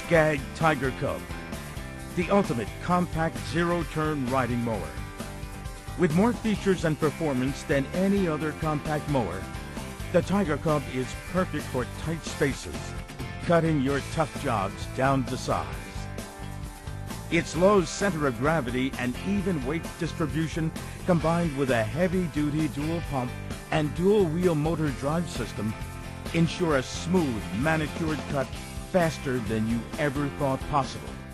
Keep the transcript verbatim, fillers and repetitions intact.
Scag Tiger Cub, the ultimate compact zero-turn riding mower. With more features and performance than any other compact mower, the Tiger Cub is perfect for tight spaces, cutting your tough jobs down to size. Its low center of gravity and even weight distribution, combined with a heavy-duty dual pump and dual-wheel motor drive system, ensure a smooth, manicured cut faster than you ever thought possible.